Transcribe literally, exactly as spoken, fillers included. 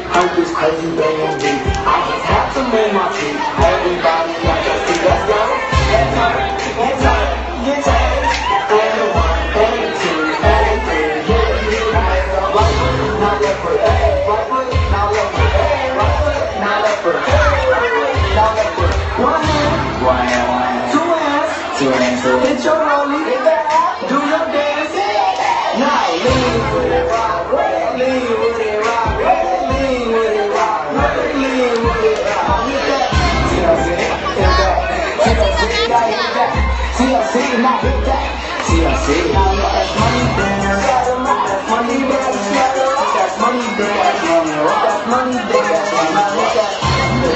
Hope this crazy band beat. I just have to move my feet. Everybody got your feet. Let's go. Get turned, get turned, get turned. And the one, and the two, and the three. Get it, get it. Right foot, now left foot. Right foot, now left foot. Right foot, now left foot. Right foot, now left foot. One hand, one hand, one hand. Two hands, two hands. Hit your rollie, do your dance. Now lean for it.